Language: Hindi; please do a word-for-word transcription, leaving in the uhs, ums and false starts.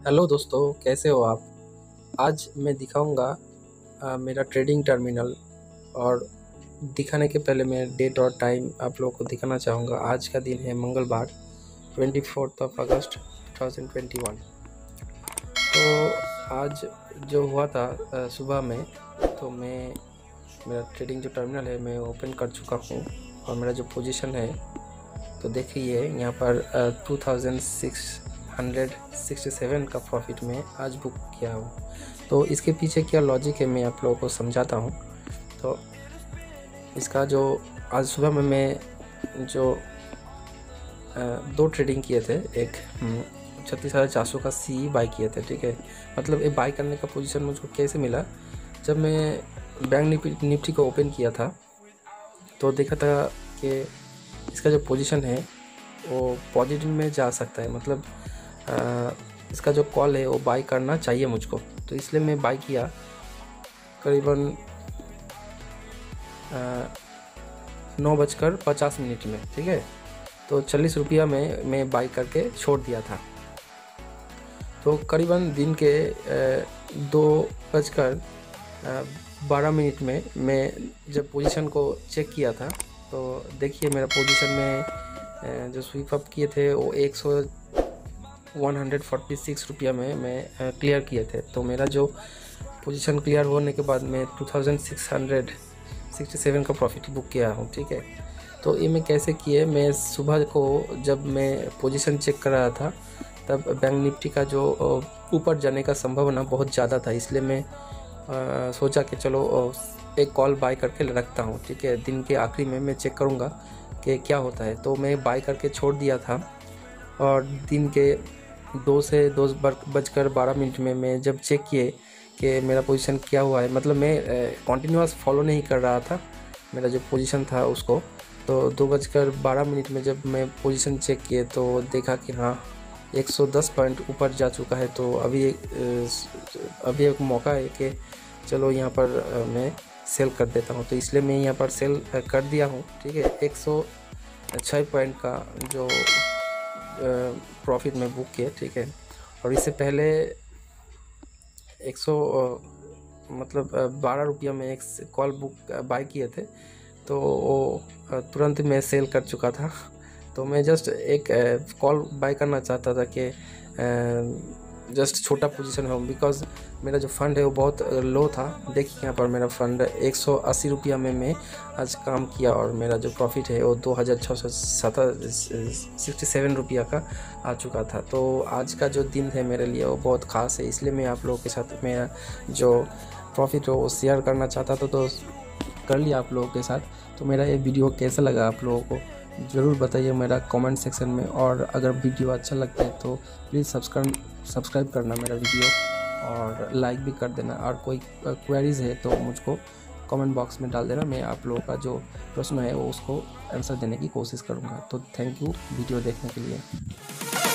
हेलो दोस्तों, कैसे हो आप। आज मैं दिखाऊंगा अ, मेरा ट्रेडिंग टर्मिनल। और दिखाने के पहले मैं डेट और टाइम आप लोगों को दिखाना चाहूँगा। आज का दिन है मंगलवार, twenty fourth of August two thousand twenty one. तो आज जो हुआ था अ, सुबह में, तो मैं मेरा ट्रेडिंग जो टर्मिनल है मैं ओपन कर चुका हूँ। और मेरा जो पोजीशन है तो देखिए यहाँ पर two thousand six hundred sixty seven का प्रॉफिट में आज बुक किया हूँ। तो इसके पीछे क्या लॉजिक है मैं आप लोगों को समझाता हूँ। तो इसका जो आज सुबह में मैं जो आ, दो ट्रेडिंग किए थे, एक छत्तीस हज़ार चार सौ का सी बाई किए थे, ठीक है। मतलब ये बाई करने का पोजीशन मुझको कैसे मिला, जब मैं बैंक निफ्टी निफ्टी को ओपन किया था तो देखा था कि इसका जो पोजीशन है वो पॉजिटिव में जा सकता है। मतलब आ, इसका जो कॉल है वो बाई करना चाहिए मुझको, तो इसलिए मैं बाई किया करीबन नौ बजकर पचास मिनट में, ठीक है। तो चालीस रुपया में मैं बाई करके छोड़ दिया था। तो करीबन दिन के आ, दो बजकर बारह मिनट में मैं जब पोजीशन को चेक किया था तो देखिए मेरा पोजीशन में जो स्वीप अप किए थे वो एक सौ वन हंड्रेड फोर्टी सिक्स रुपया में मैं क्लियर किए थे। तो मेरा जो पोजीशन क्लियर होने के बाद मैं two thousand six hundred sixty seven का प्रॉफिट बुक किया हूँ, ठीक है। तो ये मैं कैसे किए, मैं सुबह को जब मैं पोजीशन चेक कर रहा था तब बैंक निफ्टी का जो ऊपर जाने का संभावना बहुत ज़्यादा था, इसलिए मैं आ, सोचा कि चलो एक कॉल बाय करके रखता हूँ, ठीक है। दिन के आखिरी में मैं चेक करूँगा कि क्या होता है। तो मैं बाय करके छोड़ दिया था और दिन के दो से दो बजकर बारह मिनट में मैं जब चेक किए कि मेरा पोजीशन क्या हुआ है, मतलब मैं कंटिन्यूअस फॉलो नहीं कर रहा था मेरा जो पोजीशन था उसको। तो दो बजकर बारह मिनट में जब मैं पोजीशन चेक किए तो देखा कि हाँ एक सौ दस पॉइंट ऊपर जा चुका है। तो अभी एक अभी एक मौका है कि चलो यहाँ पर मैं सेल कर देता हूँ, तो इसलिए मैं यहाँ पर सेल कर दिया हूँ, ठीक है। एक सौ छः पॉइंट का जो प्रॉफिट में बुक किया, ठीक है। और इससे पहले एक सौ मतलब बारह रुपया में एक कॉल बुक बाय किए थे, तो वो तुरंत मैं सेल कर चुका था। तो मैं जस्ट एक कॉल बाय करना चाहता था कि जस्ट छोटा पोजीशन हो, बिकॉज मेरा जो फंड है वो बहुत लो था। देखिए यहाँ पर मेरा फंड एक सौ अस्सी रुपया में मैं आज काम किया और मेरा जो प्रॉफिट है वो दो हज़ार छः सौ सिक्सटी सेवन रुपया का आ चुका था। तो आज का जो दिन है मेरे लिए वो बहुत ख़ास है, इसलिए मैं आप लोगों के साथ मेरा जो प्रॉफिट है वो शेयर करना चाहता था, तो कर लिया आप लोगों के साथ। तो मेरा ये वीडियो कैसा लगा आप लोगों को ज़रूर बताइए मेरा कमेंट सेक्शन में। और अगर वीडियो अच्छा लगता है तो प्लीज़ सब्सक्राइब सब्सक्राइब करना मेरा वीडियो और लाइक भी कर देना। और कोई क्वेरीज़ है तो मुझको कमेंट बॉक्स में डाल देना, मैं आप लोगों का जो प्रश्न है वो उसको आंसर देने की कोशिश करूँगा। तो थैंक यू वीडियो देखने के लिए।